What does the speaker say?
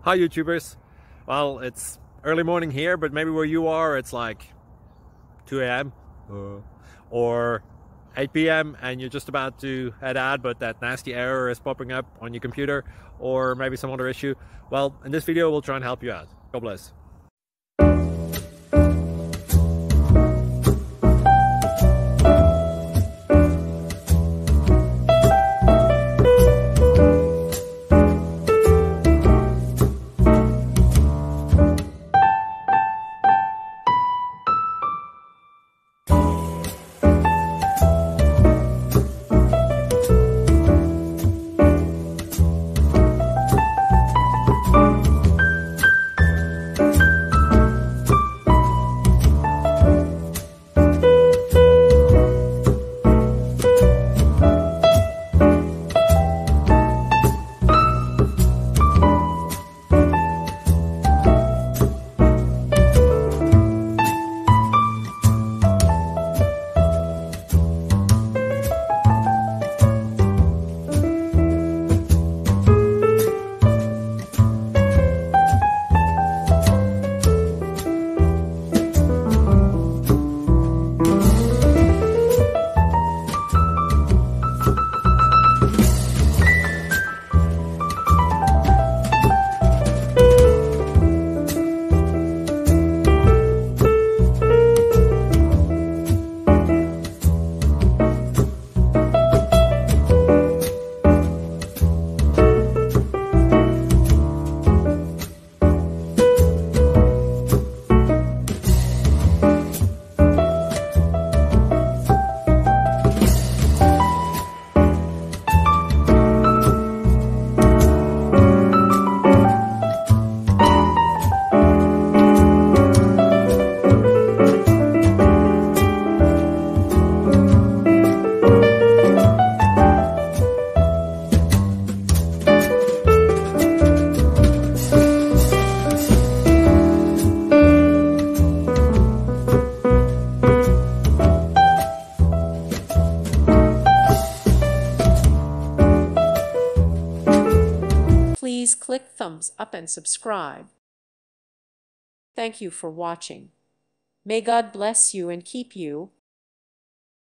Hi YouTubers. Well, it's early morning here, but maybe where you are it's like 2 a.m. or 8 p.m. and you're just about to head out, but that nasty error is popping up on your computer, or maybe some other issue. Well, in this video we'll try and help you out. God bless. Please click thumbs up and subscribe. Thank you for watching. May God bless you and keep you.